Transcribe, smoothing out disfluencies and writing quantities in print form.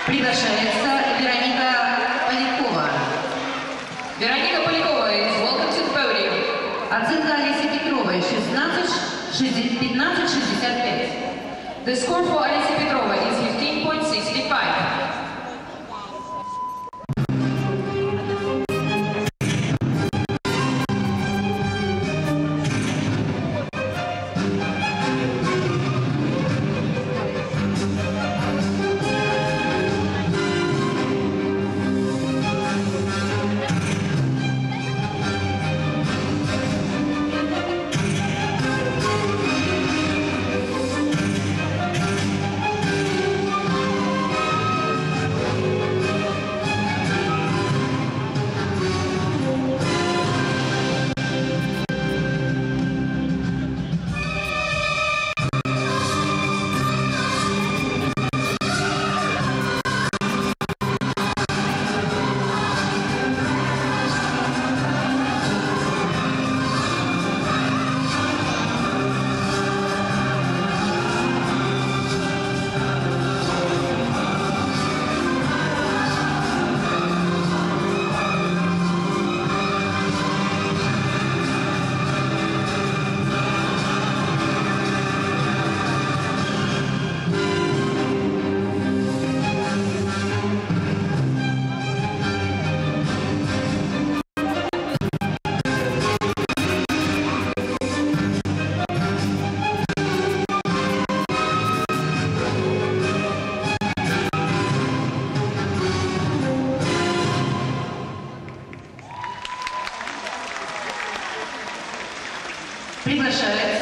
Приглашается Вероника Полякова. Вероника Полякова is welcome to the podium. Оценка Олеси Петровой 15.65. The score for Alessia Petrova is 15.65. Приглашается